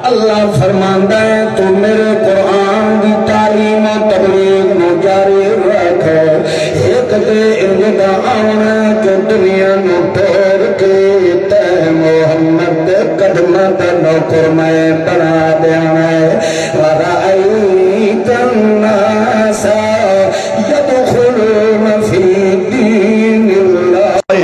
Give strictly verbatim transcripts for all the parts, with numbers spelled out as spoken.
اللہ فرماندا ہے تو میرے قرآن دی تعلیم و تبلیغ نو جاری رکھ ایک دے انجدہ آنا کہ دنیا نو پھیر کے تے محمد دے قدمہ دا نوکر میں بنا دینا ہے وَرَأَيْتَ النَّاسَ يَدْخُلُونَ فِي دِينِ اللَّهِ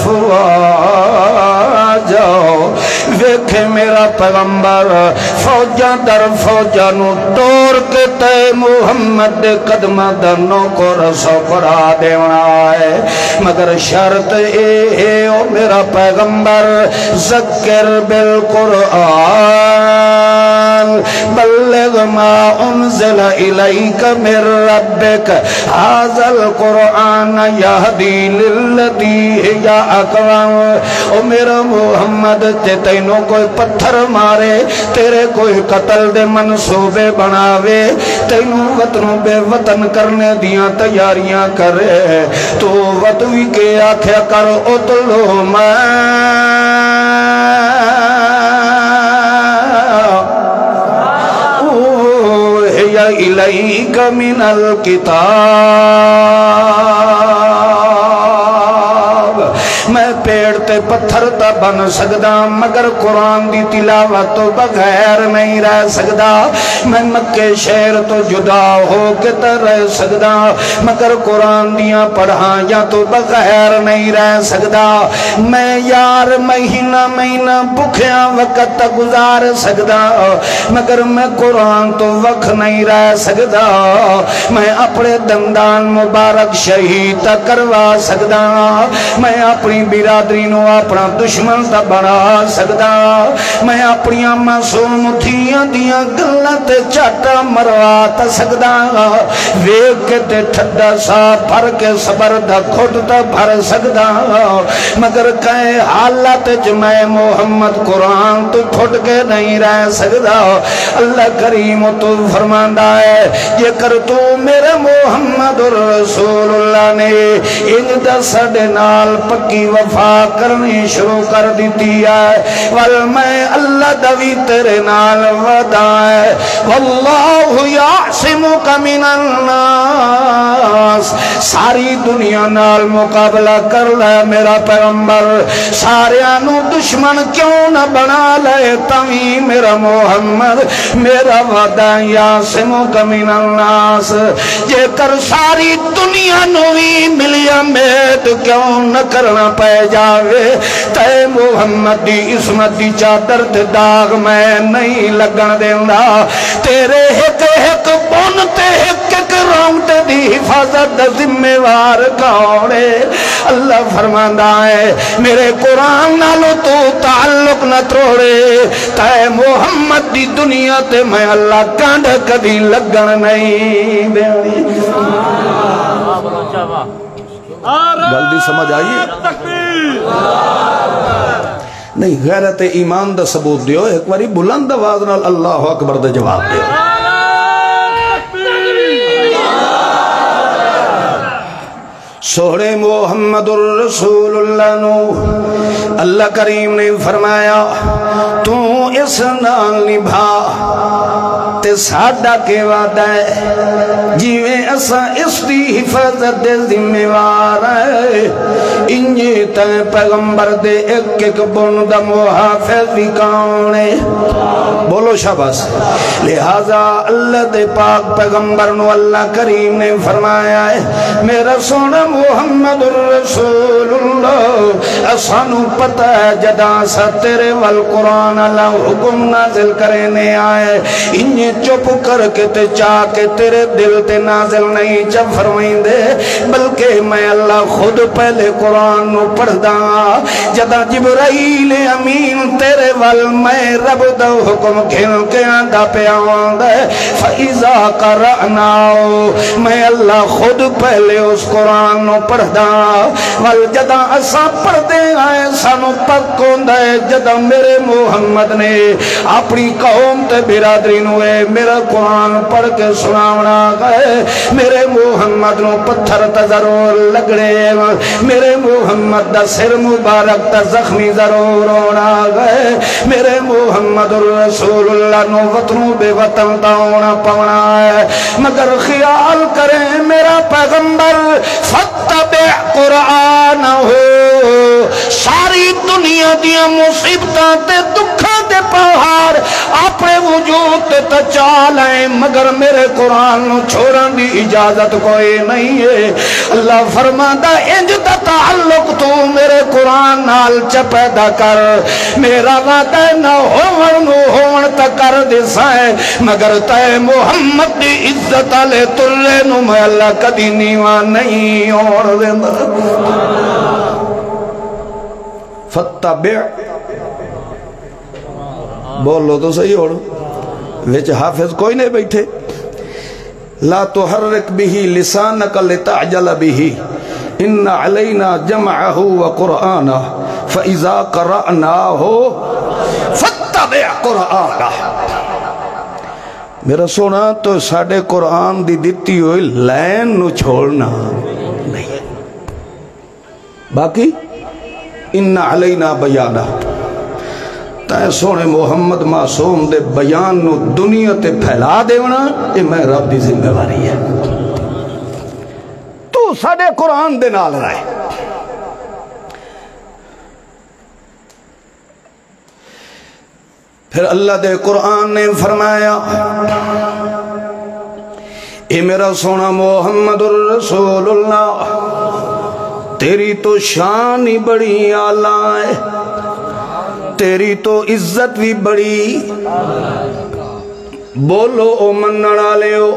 أَفْوَاجًا ویکھے میرا پیغمبر فوجاں در فوجاں نو توڑ کے تے محمد دے قدمہ دا نوکر سو کرا دینا ہے مگر شرط اے اے او میرا پیغمبر ذکر بالقرآن بلغ ما انزل الیک من ربک ھذا القرآن یہدی للتی ہی اقوام او میرا محمد تے تینوں کوئی پتھر مارے تیرے کوئی قتل دے منصوبے بناوے تینوں وطنوں بے وطن کرنے دیاں تیاریاں کرے تو وطوی کے آکھیا کر اتلو میں اوحی الیک من الکتاب میں پیڑ تے پتھر تا بن سکدا مگر قرآن دی تلاوت تو بغیر نہیں رہ سکدا میں مکے شہر تو جدا ہو کے تا رہ سکدا مگر قرآن دیاں پڑھاں یا تو بغیر نہیں رہ سکدا میں یار مہینہ مہینہ بکھیاں وقت تا گزار سکدا مگر میں قرآن تو وقت نہیں رہ سکدا میں اپنے دندان مبارک شہید تا کروا سکدا میں اپنی برادری نو اپنا دشمن تا بنا سکدا میں اپنی معصوم تھیاں دیاں گلاں تے چاٹا مروا تا سکدا ویکھ کے تے ٹھڈا سا بھر کے صبر دا کھٹ تا بھر سکدا مگر کئے حالت وچ میں محمد قرآن تو پھٹ کے نہیں رہ سکدا اللہ کریم تو فرماندا ہے یہ کر تو میرے محمد رسول اللہ نے ان دا ساڈے نال پکی وفا کرنی شروع کر دیتی ہے وال میں اللہ دوی تیرے نال وعدہ ہے واللہ یعصمک من الناس ساری دنیا نال مقابلہ کر لے میرا پیغمبر ساریانو دشمن کیوں نہ بنا لے تمی میرا محمد میرا وعدہ یعصمک من الناس یہ کر ساری دنیا نوی ملیا میت کیوں نہ کرنا پہ جاوے تے محمد دی عصمت دی چادر تے داغ میں نہیں لگن دینا تیرے ہک ہک بون تے ہک ہک رونگتے دی حفاظت دا ذمہ وار کھوڑے اللہ فرماندہ ہے میرے قرآن نالو تو تعلق نہ توڑے تے محمد دی دنیا تے میں اللہ کانڈ کبھی لگن نہیں دیوڑی جلدی سمجھ آئیے نہیں غیرت ایمان دا ثبوت دیو ایک باری بلند آواز نال اللہ اکبر دا جواب دیو سوڑے محمد الرسول اللہ نو اللہ کریم نے فرمایا تو اس نال نبھا تے ساڈا کے وعدہ ہے جیویں اسا اس دی حفاظت دے ذمہ وار ہے انجی تے پیغمبر دے ایک ایک بن دا محافظ بھی کون ہے بولو شاباش لہذا اللہ دے پاک پیغمبر نو اللہ کریم نے فرمایا ہے میرا سونا محمد الرسول اللہ اسانو پتہ ہے جدا سا تیرے والقرآن اللہ حکم نازل کرنے آئے انجی چپ کر کے تے چاہ کے تیرے دل تے نازل نہیں جب فرمائیں دے بلکہ میں اللہ خود پہلے قرآن نو پڑھ دا جدا جبرائیل امین تیرے وال میں رب دا حکم کھل کے آندہ پہ آندہ فَإِذَا قَرَأْنَاو میں اللہ خود پہلے اس قرآن نو پڑھ دا وال جدا اسا پڑھ دے آئے سانو پکوں دے جدا میرے محمد نے اپنی قوم تے برادری نوے میرا قرآن پڑھ کے سناونا گئے میرے محمد نو پتھر تا ضرور لگڑے میرے محمد دا سر مبارک تا زخمی ضرور ہونا گئے میرے محمد رسول اللہ نو وطنوں بے وطن داؤنا پونا ہے، مگر خیال کریں میرا پیغمبر فتبع قرآن ہو، ساری دنیا دیا مصیبتاں تے دکھاں تے پہاڑ اپنے وجود تے تچال ہیں، مگر میرے قرآن نو چھوڑن دی اجازت کوئی نہیں ہے۔ اللہ فرماتا انج دا تعلق تو میرے قرآن نال چ پیدا کر، میرا وعدہ نہ ہون نو ہون تا کر دیسا ہے، مگر تے محمد دی عزت علی تلے نو میں اللہ کدی نیوان نہیں اور دیندا۔ فتبع بولو تو صحیح ہو، وچ حافظ کوئی نہیں بیٹھے۔ لا تحرک به لسانک لتعجل به ان علینا جمعہ وقرآنہ فاذا قرأناہ فاتبع قرآنہ۔ میرا سونا تو ساڑھے قرآن دی دیتی ہوئی لین نو چھوڑنا نہیں، باقی ان علینا بیانہ، تے سونے محمد معصوم دے بیان نو دنیا تے پھیلا دیونا، یہ میں رب دی ذمہ واری ہے۔ تو ساڑھے قرآن دے نال رہے۔ پھر اللہ دے قرآن نے فرمایا اے میرا سونا محمد الرسول اللہ، تیری تو شان ہی بڑی اعلیٰ ہے، تیری تو عزت بھی بڑی، بولو او مننا لے ہو،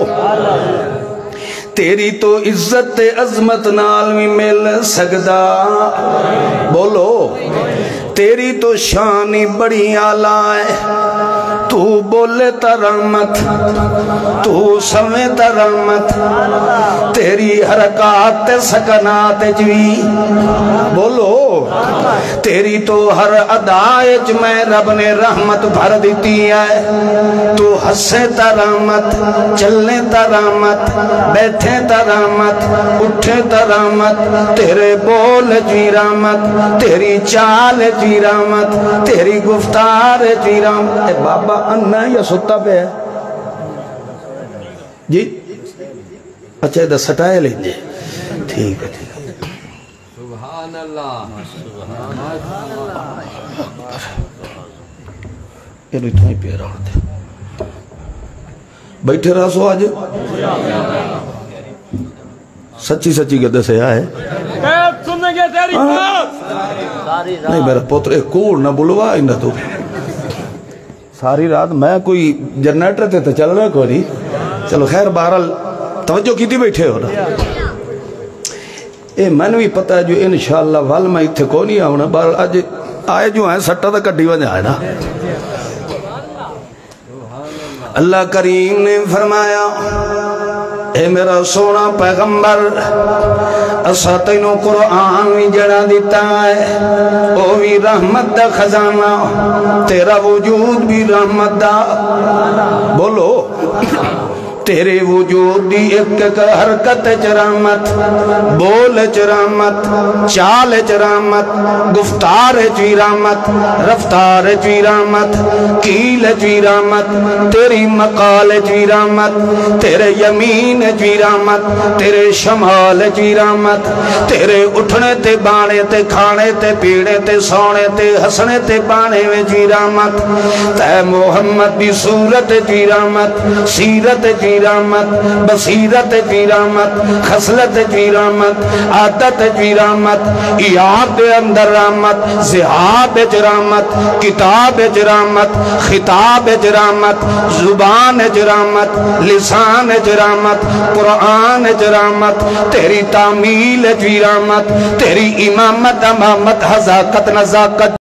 تیری تو عزت عظمت نال بھی مل سکدا، بولو تیری تو شانی بڑی اعلیٰ ہے، تو بولے تا رحمت، تو سمے تا رحمت، تیری حرکات سکنات جوی، بولو تیری تو ہر ادائج میں رب نے رحمت بھر دیتی ہے، تو ہسے تا رحمت، چلنے تا رحمت، بیٹھے تا رحمت، اٹھے تا رحمت، تیرے بول جوی رحمت، تیری چال جوی رحمت، تیری گفتار جوی رحمت۔ اے بابا انہ یا ستا پہ ہے جی؟ اچھا ادھا سٹائے لیں جے، ٹھیک ہے ٹھیک ہے۔ سبحان اللہ، یہ نوی تمہیں پہ رہا ہوتے بیٹھے رہا سو آج سچی سچی گدے سے آئے نہیں میرا پوتر ایک کوڑ نہ بلوا اندہ تو ساری رات میں کوئی جنریٹر تے تو چل رہا کوئی چلو خیر بہرحال توجہ کی تھی بیٹھے ہو نا اے میں نے بھی پتہ ہے جو انشاءاللہ وال میں اتھے کو نہیں آؤنا بہرحال آج آئے جو ہیں سٹا تھا کٹی وجہ آئے نا۔ اللہ کریم نے فرمایا اے میرا سونا پیغمبر اسا تینو قرآن بھی جڑا دیتا ہے، او بھی رحمت دا خزانہ، تیرا وجود بھی رحمت دا، بولو تیرے وجود دی ایک ایک حرکت چرامت، بول چرامت، چال چرامت، گفتار چیرامت، رفتار چیرامت، کیل چیرامت، تیری مقال چیرامت، تیرے یمین چیرامت، تیرے شمال چیرامت، تیرے اٹھنے تے بانے تے کھانے تے پیڑے تے سونے تے ہسنے تے بانے میں چیرامت، تے محمد دی صورت چیرامت، سیرت چیرامت، رحمت، بصیرت کی رحمت، خصلت کی رحمت، عادت کی رحمت، یاد اندر رحمت، ذہاب رحمت، کتاب رحمت، خطاب رحمت، زبان رحمت، لسان رحمت، قرآن رحمت، تیری تعمیل کی رحمت، تیری امامت امامت حذاقت نزاقت